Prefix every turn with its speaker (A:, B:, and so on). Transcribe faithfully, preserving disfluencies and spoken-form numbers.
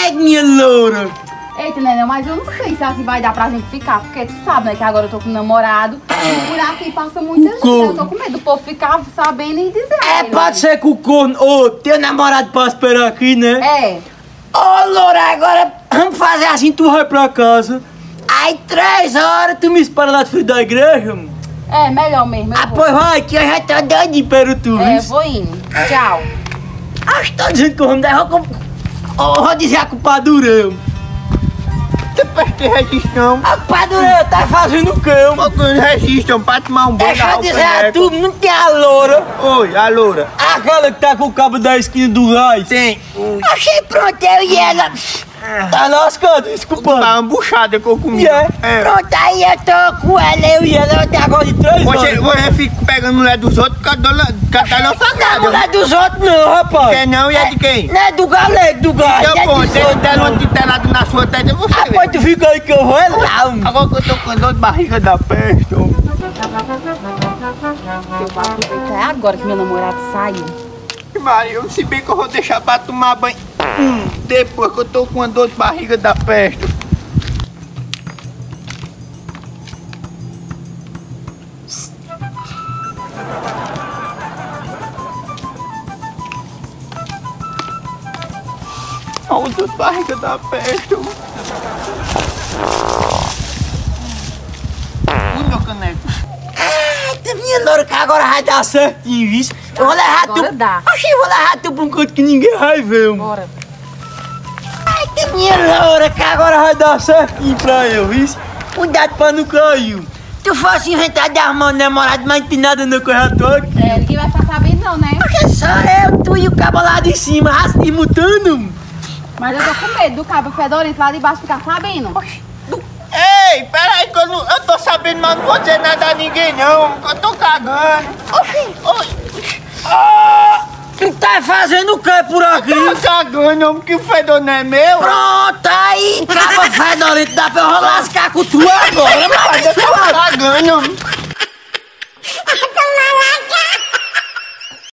A: É, minha loura.
B: Eita, Neném, mas eu não sei se aqui vai dar pra gente ficar, porque tu sabe, né, que agora eu tô com um namorado e por aqui passa muita gente, né? Eu tô com medo do povo ficar sabendo e dizer.
A: É, pode ser que o corno, ô, teu namorado passa por aqui, né?
B: É.
A: Ô, loura, agora vamos fazer assim, tu vai pra casa, aí três horas tu me espera lá de frente da igreja, mano.
B: É, melhor mesmo.
A: Ah, pois vai, que eu já tô doidinho pelo tu,
B: É,
A: viu?
B: vou indo. Tchau.
A: Acho que tá dizendo que eu vou me dar, eu vou, eu vou dizer a culpa do Durão.
C: Você presta registro,
A: A culpa do Durão tá fazendo o quê, mano?
C: não? Registro pra tomar um banho.
A: Deixa eu dizer a tu, não tem a loura.
C: Oi, a loura.
A: Aquela que tá com o cabo da esquina do gás.
C: Tem. Ui.
A: Achei pronto, eu e ela. Tá lascado, desculpa.
C: Tá uma buchada que eu comi.
A: Yeah.
C: É.
A: Pronto, aí eu tô com ela, eu e ela até agora de três
C: Você,
A: anos.
C: você fica pegando mulher dos outros por causa da
A: Não
C: facada.
A: é dos outros não, rapaz.
C: Quer não e é de quem?
A: Não é do galego, do gás.
C: Então,
A: é
C: pô,
A: dos
C: tem
A: outros,
C: deram
A: não.
C: de telado na sua testa, você
A: Ah,
C: vê.
A: pode tu fica aí que eu vou é lá. mano.
C: Agora que eu tô com dor de barriga da peste, homem.
B: Eu vou aproveitar é agora que meu namorado saiu.
C: Maria, se bem que eu vou deixar pra tomar banho hum, depois que eu tô com uma dor de barriga da peste. Olha a dor de barriga da peste. Ui, meu caneco.
A: Eita, minha loura, que agora vai dar certinho, viu? Eu vou levar tu.
B: Agora dá.
A: Oxi, eu vou levar tu pra um canto que ninguém vai ver, mano.
B: Bora.
A: Eita, minha loura, que agora vai dar certinho pra eu, viu? Cuidado pra não cair. Tu fosse inventar de arrumar um namorado, mas não tem nada no correio, eu tô aqui.
B: É, ninguém vai ficar sabendo não, né?
A: Porque só eu, tu e o cabo lá de cima, rastro mutando.
B: Mas eu tô com medo do cabo fedorento lá de baixo ficar sabendo.
C: Ei, peraí que eu, não, eu tô sabendo, mas não vou dizer nada a ninguém não, eu tô cagando.
A: Oxi,
C: Oi,
A: ah, tu tá fazendo o que por aqui?
C: tô cagando, homem, que o fedor não é meu.
A: Pronto, aí, cabo fedorento, dá pra eu lascar com tu agora,
C: Eu tô
A: mas
C: cagando, homem.